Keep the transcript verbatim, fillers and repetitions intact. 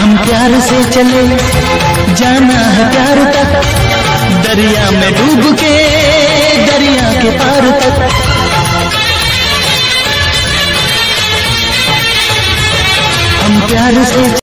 हम प्यार से चले, जाना है प्यार तक, दरिया में डूब के दरिया के पार तक। हम प्यार से